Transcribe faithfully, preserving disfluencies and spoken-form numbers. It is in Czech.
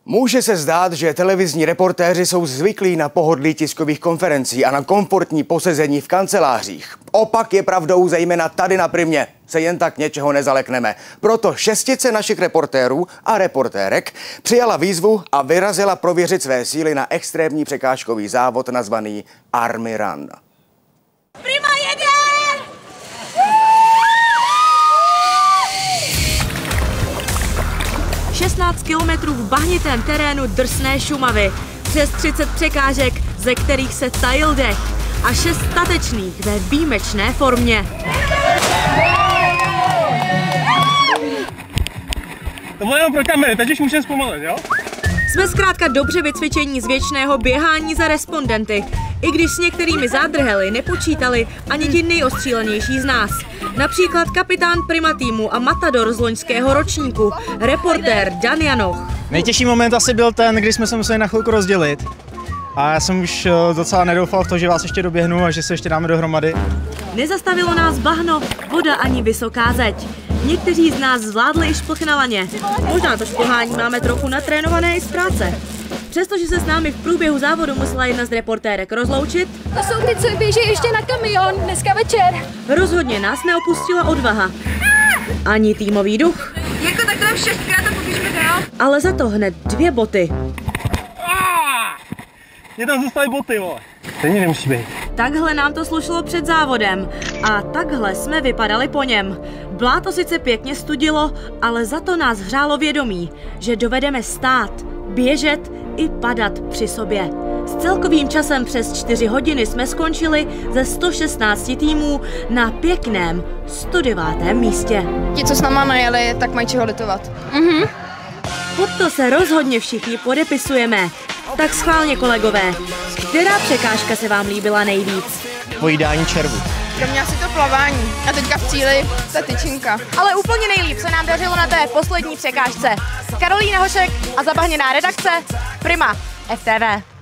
Může se zdát, že televizní reportéři jsou zvyklí na pohodlí tiskových konferencí a na komfortní posezení v kancelářích. Opak je pravdou, zejména tady na Primě se jen tak něčeho nezalekneme. Proto šestice našich reportérů a reportérek přijala výzvu a vyrazila prověřit své síly na extrémní překážkový závod nazvaný Army Run. Prima jede! šestnáct kilometrů v bahnitém terénu drsné Šumavy, přes třicet překážek, ze kterých se tajil dech, a šest statečných ve výjimečné formě. To bylo jenom pro kamery, teď už můžeme zpomalit, jo? Jsme zkrátka dobře vycvičení z věčného běhání za respondenty, i když s některými zádrhely nepočítali ani ti nejostřílenější z nás. Například kapitán Prima týmu a matador z loňského ročníku, reportér Dan Janoch. Nejtěžší moment asi byl ten, kdy jsme se museli na chvilku rozdělit. A já jsem už docela nedoufal v to, že vás ještě doběhnu a že se ještě dáme dohromady. Nezastavilo nás bahno, voda ani vysoká zeď. Někteří z nás zvládli i šplh na laně. Možná to šplhání máme trochu natrénované i z práce. Přestože se s námi v průběhu závodu musela jedna z reportérek rozloučit, to jsou ty, co běží ještě na kamion dneska večer. Rozhodně nás neopustila odvaha. Ani týmový duch. Jako takhle šestkrát a poběžme dál. Ale za to hned dvě boty. Mě tam zůstaly boty, vole. Stejně nemusí být. Takhle nám to slušelo před závodem a takhle jsme vypadali po něm. Bláto sice pěkně studilo, ale za to nás hřálo vědomí, že dovedeme stát, běžet i padat při sobě. S celkovým časem přes čtyři hodiny jsme skončili ze sto šestnácti týmů na pěkném sto devátém místě. Ti, co s náma najeli, tak mají čeho litovat. Mhm. Pod to se rozhodně všichni podepisujeme. Tak schválně, kolegové, která překážka se vám líbila nejvíc? Pojídání červu. Pro mě asi to plavání a teďka v cíli ta tyčinka. Ale úplně nejlíp se nám dařilo na té poslední překážce. Karolína Hošek a zabahněná redakce Prima F T V.